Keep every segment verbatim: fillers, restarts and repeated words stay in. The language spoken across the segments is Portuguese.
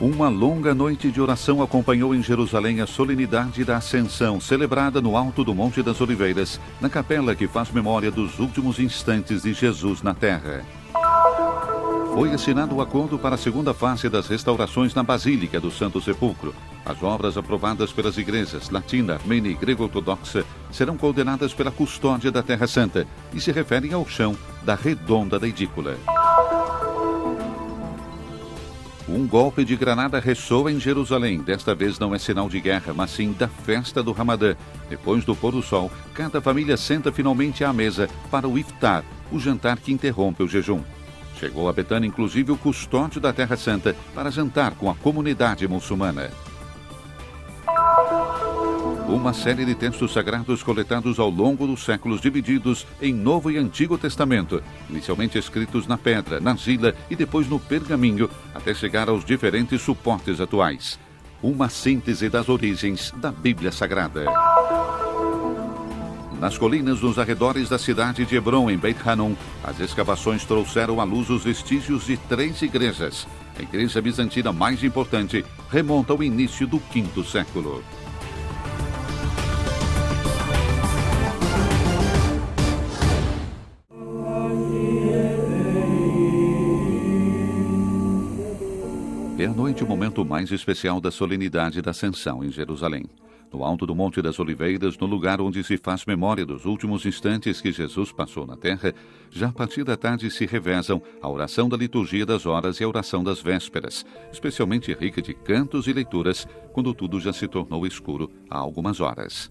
Uma longa noite de oração acompanhou em Jerusalém a solenidade da Ascensão, celebrada no alto do Monte das Oliveiras, na capela que faz memória dos últimos instantes de Jesus na Terra. Foi assinado o acordo para a segunda fase das restaurações na Basílica do Santo Sepulcro. As obras aprovadas pelas igrejas latina, armênia e grego-ortodoxa serão coordenadas pela custódia da Terra Santa e se referem ao chão da redonda da edícula. Um golpe de granada ressoa em Jerusalém. Desta vez não é sinal de guerra, mas sim da festa do Ramadã. Depois do pôr do sol, cada família senta finalmente à mesa para o iftar, o jantar que interrompe o jejum. Chegou a Betânia, inclusive, o custódio da Terra Santa para jantar com a comunidade muçulmana. Uma série de textos sagrados coletados ao longo dos séculos, divididos em Novo e Antigo Testamento, inicialmente escritos na pedra, na argila e depois no pergaminho, até chegar aos diferentes suportes atuais. Uma síntese das origens da Bíblia Sagrada. Nas colinas nos arredores da cidade de Hebron, em Beit Hanun, as escavações trouxeram à luz os vestígios de três igrejas. A igreja bizantina mais importante remonta ao início do quinto século. É a noite o momento mais especial da solenidade da Ascensão em Jerusalém. No alto do Monte das Oliveiras, no lugar onde se faz memória dos últimos instantes que Jesus passou na terra, já a partir da tarde se revezam a oração da liturgia das horas e a oração das vésperas, especialmente rica de cantos e leituras, quando tudo já se tornou escuro há algumas horas.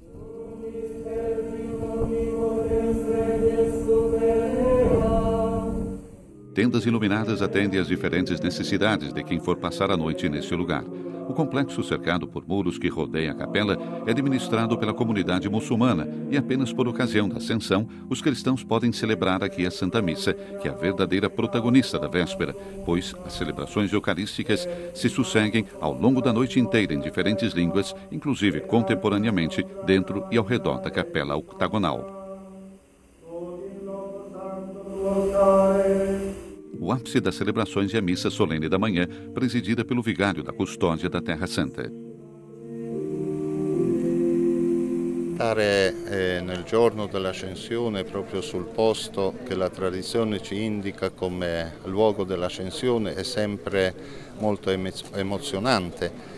Tendas iluminadas atendem às diferentes necessidades de quem for passar a noite nesse lugar. O complexo, cercado por muros que rodeia a capela, é administrado pela comunidade muçulmana e apenas por ocasião da Ascensão, os cristãos podem celebrar aqui a Santa Missa, que é a verdadeira protagonista da véspera, pois as celebrações eucarísticas se sucedem ao longo da noite inteira em diferentes línguas, inclusive contemporaneamente dentro e ao redor da capela octagonal. O ápice das celebrações é a missa solene da manhã, presidida pelo vigário da custódia da Terra Santa. Stare eh, nel giorno dell'ascensione proprio sul posto che la tradizione ci indica come luogo dell'ascensione è sempre molto emozionante.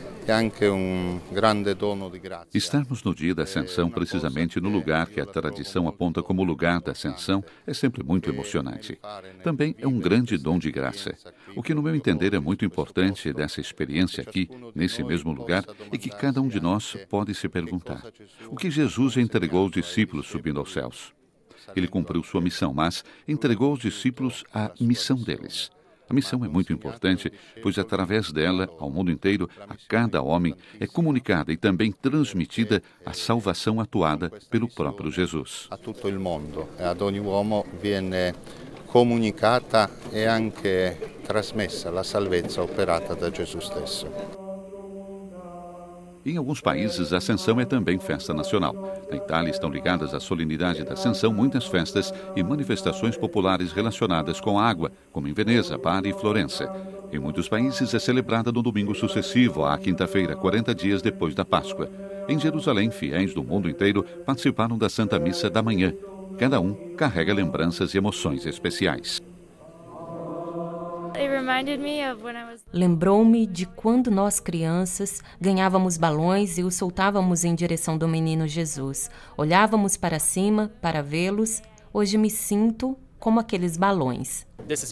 Estarmos no dia da Ascensão, precisamente no lugar que a tradição aponta como lugar da Ascensão, é sempre muito emocionante. Também é um grande dom de graça. O que, no meu entender, é muito importante dessa experiência aqui, nesse mesmo lugar, é que cada um de nós pode se perguntar: o que Jesus entregou aos discípulos subindo aos céus? Ele cumpriu sua missão, mas entregou aos discípulos a missão deles. A missão é muito importante, pois através dela, ao mundo inteiro, a cada homem, é comunicada e também transmitida a salvação atuada pelo próprio Jesus. A tutto il mondo, ad ogni uomo viene comunicata e anche trasmessa la salvezza operata da Gesù stesso. Em alguns países, a Ascensão é também festa nacional. Na Itália estão ligadas à solenidade da Ascensão muitas festas e manifestações populares relacionadas com a água, como em Veneza, Bari e Florença. Em muitos países é celebrada no domingo sucessivo à quinta-feira, quarenta dias depois da Páscoa. Em Jerusalém, fiéis do mundo inteiro participaram da Santa Missa da manhã. Cada um carrega lembranças e emoções especiais. Lembrou-me de quando nós crianças ganhávamos balões e os soltávamos em direção do menino Jesus. Olhávamos para cima para vê-los. Hoje me sinto como aqueles balões.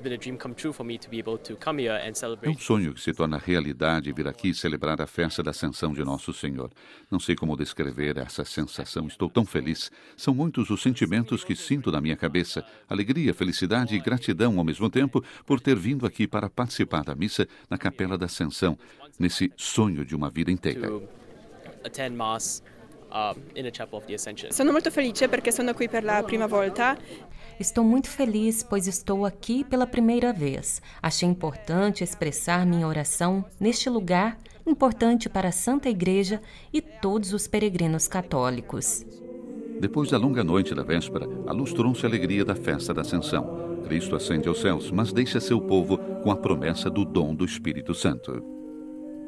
É um sonho que se torna realidade vir aqui celebrar a festa da Ascensão de Nosso Senhor. Não sei como descrever essa sensação, estou tão feliz. São muitos os sentimentos que sinto na minha cabeça. Alegria, felicidade e gratidão ao mesmo tempo por ter vindo aqui para participar da missa na Capela da Ascensão, nesse sonho de uma vida inteira. Sono molto felice perché sono qui per la prima volta. Estou muito feliz, pois estou aqui pela primeira vez. Achei importante expressar minha oração neste lugar importante para a Santa Igreja e todos os peregrinos católicos. Depois da longa noite da véspera, a luz trouxe a alegria da festa da Ascensão. Cristo ascende aos céus, mas deixa seu povo com a promessa do dom do Espírito Santo.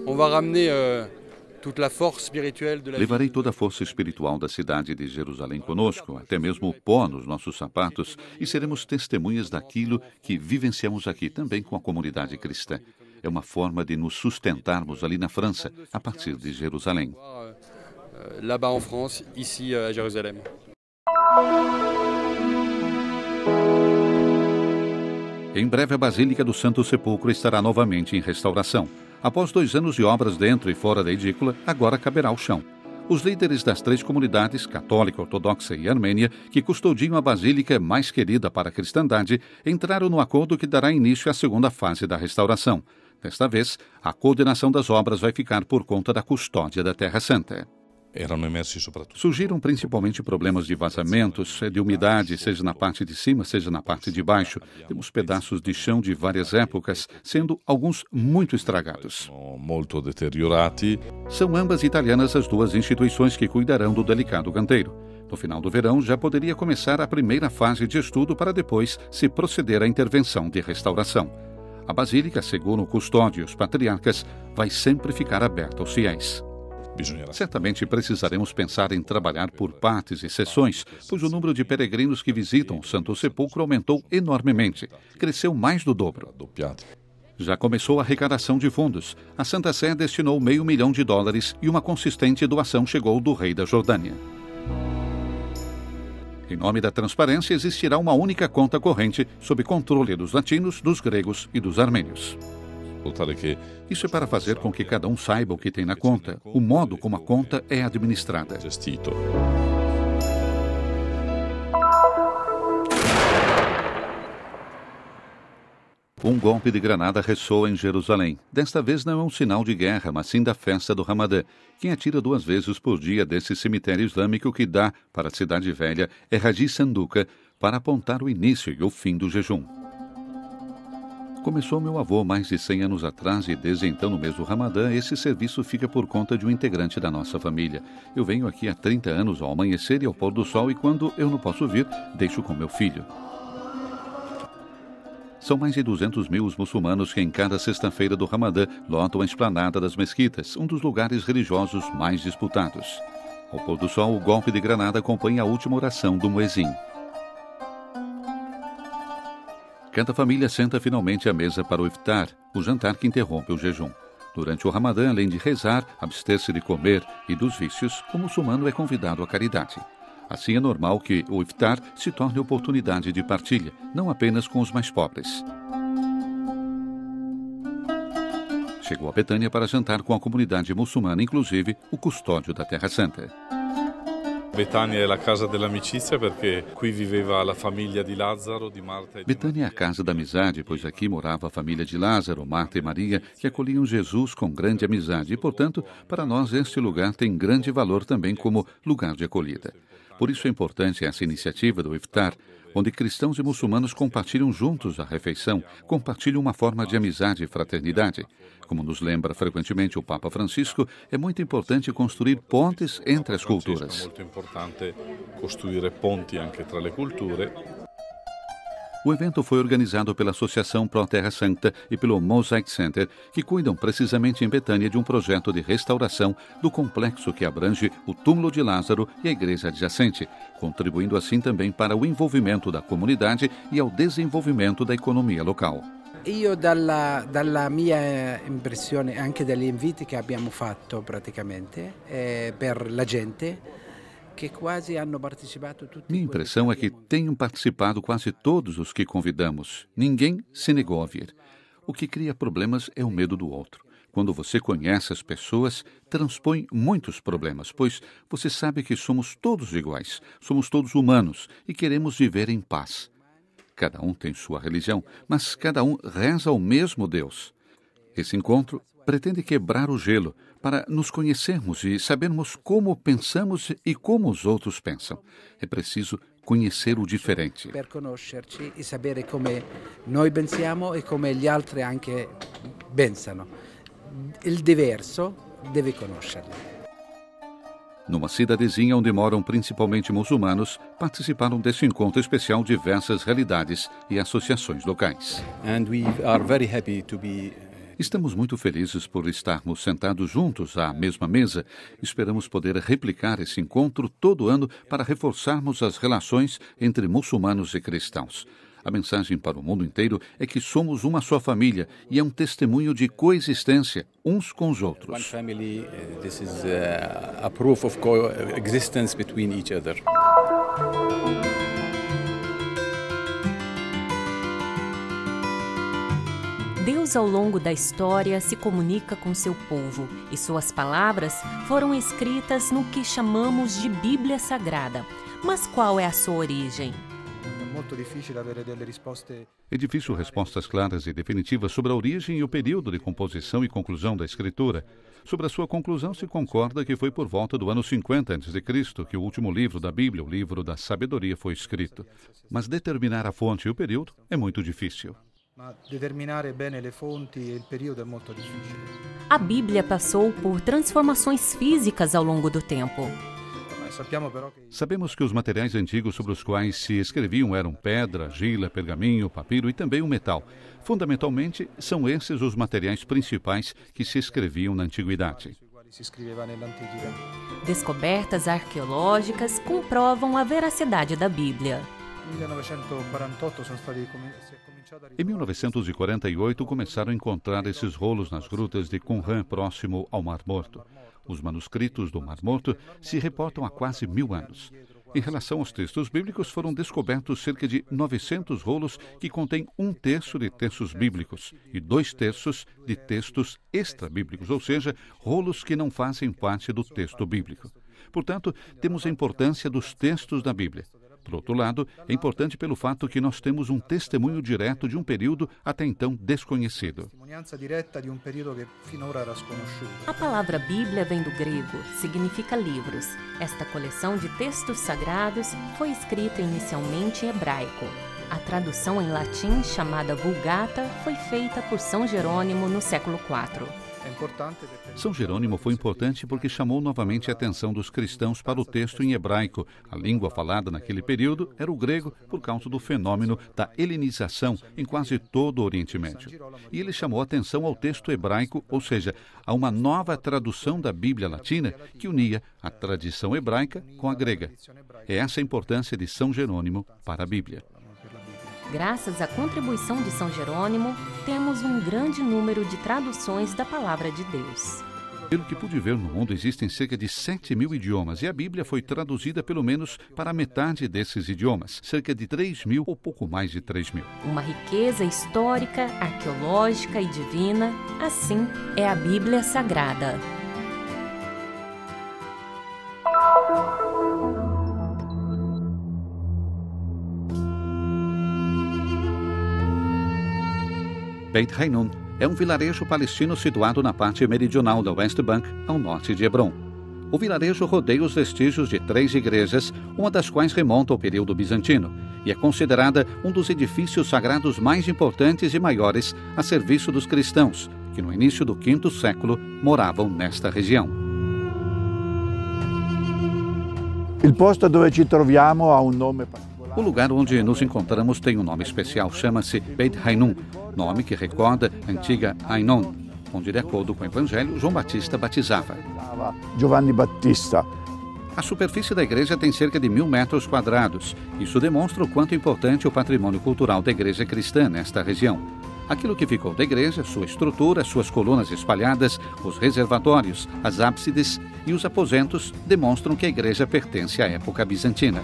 Levarei toda a força espiritual da cidade de Jerusalém conosco, até mesmo o pó nos nossos sapatos, e seremos testemunhas daquilo que vivenciamos aqui, também com a comunidade cristã. É uma forma de nos sustentarmos ali na França, a partir de Jerusalém. Là-bas en France, ici à Jérusalem. Em breve, a Basílica do Santo Sepulcro estará novamente em restauração. Após dois anos de obras dentro e fora da edícula, agora caberá o chão. Os líderes das três comunidades, católica, ortodoxa e armênia, que custodiam a basílica mais querida para a cristandade, entraram no acordo que dará início à segunda fase da restauração. Desta vez, a coordenação das obras vai ficar por conta da custódia da Terra Santa. Surgiram principalmente problemas de vazamentos, de umidade, seja na parte de cima, seja na parte de baixo. Temos pedaços de chão de várias épocas, sendo alguns muito estragados. São ambas italianas as duas instituições que cuidarão do delicado canteiro. No final do verão, já poderia começar a primeira fase de estudo para depois se proceder à intervenção de restauração. A Basílica, segundo o custódio e os patriarcas, vai sempre ficar aberta aos fiéis. Certamente precisaremos pensar em trabalhar por partes e sessões, pois o número de peregrinos que visitam o Santo Sepulcro aumentou enormemente, cresceu mais do dobro. Já começou a arrecadação de fundos. A Santa Sé destinou meio milhão de dólares e uma consistente doação chegou do rei da Jordânia. Em nome da transparência, existirá uma única conta corrente sob controle dos latinos, dos gregos e dos armênios. Isso é para fazer com que cada um saiba o que tem na conta, o modo como a conta é administrada. Um golpe de granada ressoa em Jerusalém. Desta vez não é um sinal de guerra, mas sim da festa do Ramadã. Quem atira duas vezes por dia desse cemitério islâmico que dá para a Cidade Velha é Haji Sanduka, para apontar o início e o fim do jejum. Começou meu avô mais de cem anos atrás e desde então, no mês do Ramadã, esse serviço fica por conta de um integrante da nossa família. Eu venho aqui há trinta anos ao amanhecer e ao pôr do sol e quando eu não posso vir, deixo com meu filho. São mais de duzentos mil os muçulmanos que em cada sexta-feira do Ramadã lotam a esplanada das mesquitas, um dos lugares religiosos mais disputados. Ao pôr do sol, o golpe de granada acompanha a última oração do muezim. Cada família senta finalmente à mesa para o iftar, o jantar que interrompe o jejum. Durante o Ramadã, além de rezar, abster-se de comer e dos vícios, o muçulmano é convidado à caridade. Assim é normal que o iftar se torne oportunidade de partilha, não apenas com os mais pobres. Chegou a Betânia para jantar com a comunidade muçulmana, inclusive o custódio da Terra Santa. Betânia é a casa da amicizia porque aqui viveva a família de Lázaro, de Marta e de Betânia é a casa da amizade, pois aqui morava a família de Lázaro, Marta e Maria, que acolhiam Jesus com grande amizade e, portanto, para nós este lugar tem grande valor também como lugar de acolhida. Por isso é importante essa iniciativa do iftar, onde cristãos e muçulmanos compartilham juntos a refeição, compartilham uma forma de amizade e fraternidade. Como nos lembra frequentemente o Papa Francisco, é muito importante construir pontes entre as culturas. É muito importante construir pontes anche tra le culture. O evento foi organizado pela Associação Pro Terra Santa e pelo Mosaic Center, que cuidam precisamente em Betânia de um projeto de restauração do complexo que abrange o túmulo de Lázaro e a igreja adjacente, contribuindo assim também para o envolvimento da comunidade e ao desenvolvimento da economia local. Io dalla, dalla mia impressione, anche dagli inviti che abbiamo fatto praticamente eh, per la gente, che quasi hanno partecipato tutti. Minha impressão é que tenham participado quase todos os que convidamos. Ninguém se negou a vir. O que cria problemas é o medo do outro. Quando você conhece as pessoas, transpõe muitos problemas, pois você sabe que somos todos iguais, somos todos humanos e queremos viver em paz. Cada um tem sua religião, mas cada um reza ao mesmo Deus. Esse encontro pretende quebrar o gelo para nos conhecermos e sabermos como pensamos e como os outros pensam. É preciso conhecer o diferente. Per conoscerci e sapere come noi pensiamo e come gli altri anche pensano. Il diverso deve conoscerlo. Numa cidadezinha onde moram principalmente muçulmanos, participaram desse encontro especial diversas realidades e associações locais. And we are very happy to be Estamos muito felizes por estarmos sentados juntos à mesma mesa. Esperamos poder replicar esse encontro todo ano para reforçarmos as relações entre muçulmanos e cristãos. A mensagem para o mundo inteiro é que somos uma só família e é um testemunho de coexistência uns com os outros. One family, uh, this is uh, a proof of coexistence between each other. Deus, ao longo da história, se comunica com seu povo e suas palavras foram escritas no que chamamos de Bíblia Sagrada. Mas qual é a sua origem? É difícil respostas claras e definitivas sobre a origem e o período de composição e conclusão da Escritura. Sobre a sua conclusão, se concorda que foi por volta do ano cinquenta antes de Cristo que o último livro da Bíblia, o livro da sabedoria, foi escrito. Mas determinar a fonte e o período é muito difícil. A Bíblia passou por transformações físicas ao longo do tempo. Sabemos que os materiais antigos sobre os quais se escreviam eram pedra, argila, pergaminho, papiro e também o metal. Fundamentalmente, são esses os materiais principais que se escreviam na antiguidade. Descobertas arqueológicas comprovam a veracidade da Bíblia. Em mil novecentos e quarenta e oito, começaram a encontrar esses rolos nas grutas de Qumran, próximo ao Mar Morto. Os manuscritos do Mar Morto se reportam há quase mil anos. Em relação aos textos bíblicos, foram descobertos cerca de novecentos rolos que contêm um terço de textos bíblicos e dois terços de textos extra-bíblicos, ou seja, rolos que não fazem parte do texto bíblico. Portanto, temos a importância dos textos da Bíblia. Por outro lado, é importante pelo fato que nós temos um testemunho direto de um período até então desconhecido. A palavra Bíblia vem do grego, significa livros. Esta coleção de textos sagrados foi escrita inicialmente em hebraico. A tradução em latim, chamada Vulgata, foi feita por São Jerônimo no século quatro. São Jerônimo foi importante porque chamou novamente a atenção dos cristãos para o texto em hebraico. A língua falada naquele período era o grego por causa do fenômeno da helenização em quase todo o Oriente Médio. E ele chamou a atenção ao texto hebraico, ou seja, a uma nova tradução da Bíblia Latina que unia a tradição hebraica com a grega. É essa a importância de São Jerônimo para a Bíblia. Graças à contribuição de São Jerônimo, temos um grande número de traduções da Palavra de Deus. Pelo que pude ver no mundo, existem cerca de sete mil idiomas e a Bíblia foi traduzida pelo menos para metade desses idiomas, cerca de três mil ou pouco mais de três mil. Uma riqueza histórica, arqueológica e divina, assim é a Bíblia Sagrada. Beit Hanun é um vilarejo palestino situado na parte meridional da West Bank, ao norte de Hebron. O vilarejo rodeia os vestígios de três igrejas, uma das quais remonta ao período bizantino, e é considerada um dos edifícios sagrados mais importantes e maiores a serviço dos cristãos, que no início do quinto século moravam nesta região. Il posto dove ci troviamo ha un nome particolare. O lugar onde nos encontramos tem um nome especial, chama-se Beit Hanun, nome que recorda a antiga Ainon, onde, de acordo com o Evangelho, João Batista batizava. Giovanni Battista. A superfície da igreja tem cerca de mil metros quadrados. Isso demonstra o quanto importante é o patrimônio cultural da igreja cristã nesta região. Aquilo que ficou da igreja, sua estrutura, suas colunas espalhadas, os reservatórios, as ábsides e os aposentos demonstram que a igreja pertence à época bizantina.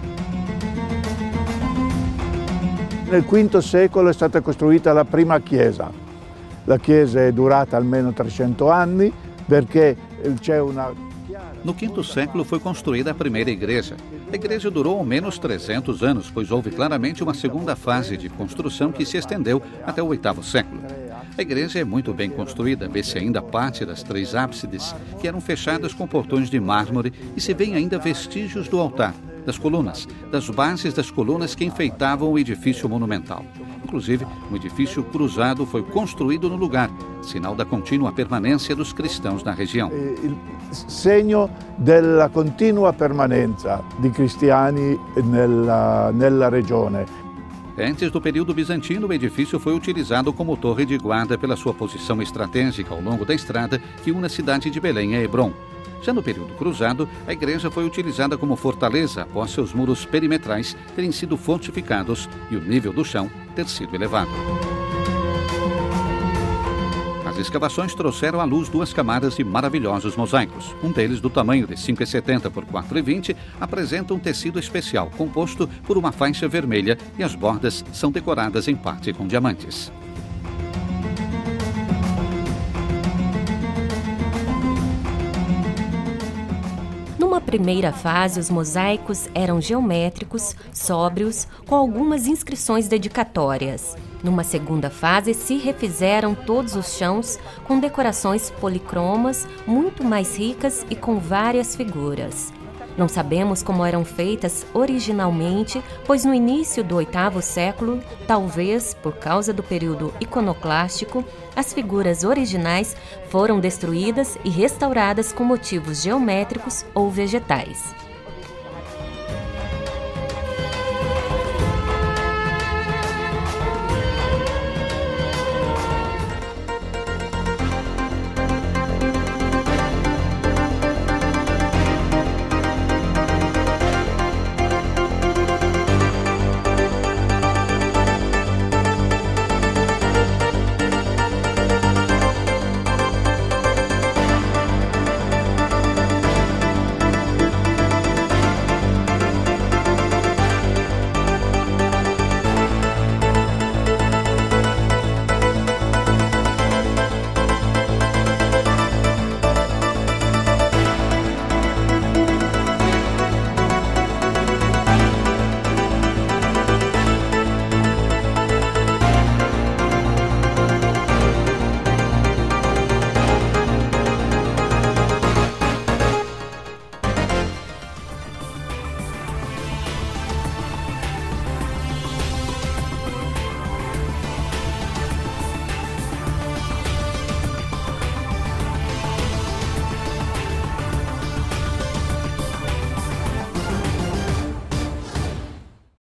Nel quinto secolo è stata costruita la prima chiesa. La chiesa è durata almeno trecento anni perché c'è una... No quinto século foi construída a primeira igreja. A igreja durou ao menos trezentos anos, pois houve claramente uma segunda fase de construção que se estendeu até o oitavo século. A igreja é muito bem construída, vê-se ainda parte das três ábsides, que eram fechadas com portões de mármore, e se vêem ainda vestígios do altar, das colunas, das bases das colunas que enfeitavam o edifício monumental. Inclusive, um edifício cruzado foi construído no lugar, sinal da contínua permanência dos cristãos na região. Il segno della continua permanenza di cristiani nella, nella regione. Antes do período bizantino, o edifício foi utilizado como torre de guarda pela sua posição estratégica ao longo da estrada que une a cidade de Belém a Hebrom. Já no período cruzado, a igreja foi utilizada como fortaleza após seus muros perimetrais terem sido fortificados e o nível do chão ter sido elevado. As escavações trouxeram à luz duas camadas de maravilhosos mosaicos. Um deles, do tamanho de cinco e setenta por quatro e vinte, apresenta um tecido especial composto por uma faixa vermelha e as bordas são decoradas em parte com diamantes. Numa primeira fase, os mosaicos eram geométricos, sóbrios, com algumas inscrições dedicatórias. Numa segunda fase, se refizeram todos os chãos com decorações policromas, muito mais ricas e com várias figuras. Não sabemos como eram feitas originalmente, pois no início do oitavo século, talvez por causa do período iconoclástico, as figuras originais foram destruídas e restauradas com motivos geométricos ou vegetais.